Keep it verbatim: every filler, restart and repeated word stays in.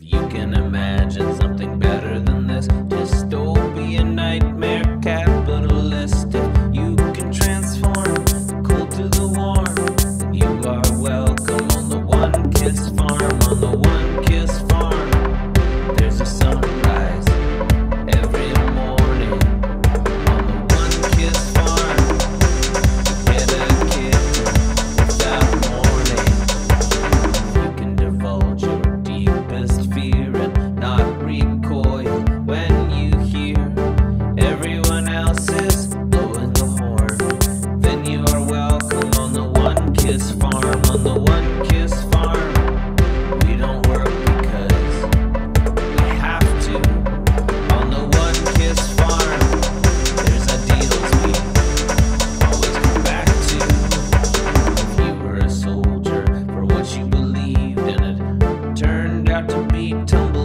you can imagine something better than this dystopian nightmare capitalist. If you can transform the cold to the warm, then you are welcome on the One Kiss Farm. On the One Kiss Farm, there's a sunrise every morning. On the One Kiss Farm, get a kitten without warning. You can divulge your deepest fear and not recoil when you hear everyone else is blowing the horn. Then you are welcome on the One Kiss Farm. On the One Kiss Farm, we don't work because we have to. On the One Kiss Farm, there's ideals we always come back to. If you were a soldier for what you believed and it turned out to be tumbleweeds,